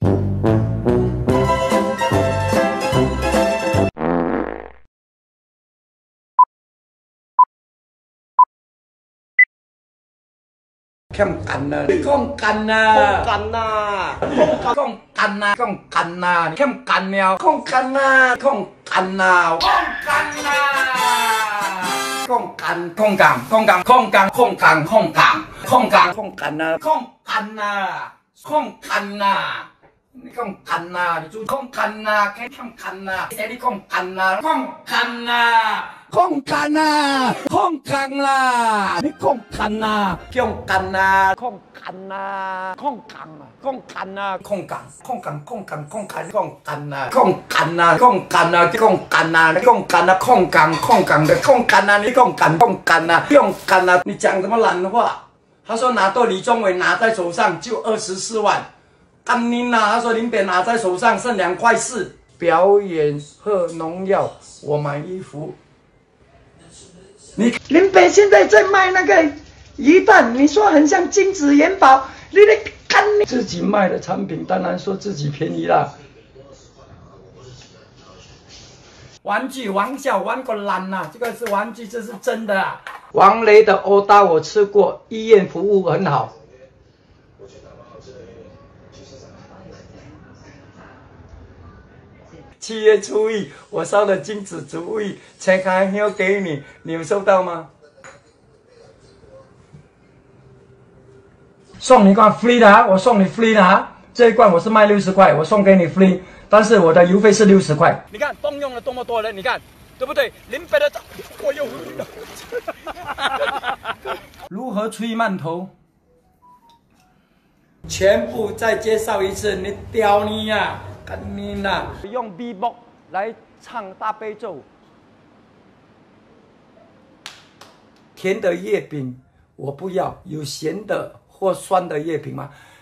เข้มกันนะข้องกันนะข้องกันนะข้องกันนะข้องกันนะเข้มกันแนวข้องกันนะข้องกันนะข้องกันนะข้องกันข้องกังข้องกังข้องกังข้องกังข้องกังข้องกังข้องกันนะข้องกันนะข้องกันนะนี่ข้องกันนะจูข้องกันนะแค่ข้องกันนะไอ้นี่ข้องกันนะข้องกันนะข้องกันนะข้องกันนะนี่ข้องกันนะข้องกันนะข้องกันนะข้องกันนะข้องกันนะข้องกันข้องกันข้องกันข้องกันข้องกันนะข้องกันนะข้องกันนะข้องกันนะข้องกันนะข้องกันข้องกัน的ข้องกันนะนี่ข้องกันข้องกันนะข้องกันนะ你讲什么烂话？他说拿到李宗伟拿在手上就24万。干你呐！他说林北拿在手上剩2块4，表演喝农药，我买衣服。你林北现在在卖那个鱼蛋，你说很像金子元宝，你得干你自己卖的产品，当然说自己便宜啦。玩具王小玩个烂呐，这个是玩具，这是真的啊。王雷的欧搭我吃过，医院服务很好。7月初1，我烧的金子足浴切开要给你，你有收到吗？送你一罐 free 的啊，我送你 free 的啊，这一罐我是卖60块，我送给你 free， 但是我的邮费是60块。你看动用了多么多人，你看对不对？林北的，我又如何吹慢头？全部再介绍一次，你屌你呀！干你呐！用 B-box 来唱大悲咒。甜的月饼我不要，有咸的或酸的月饼吗？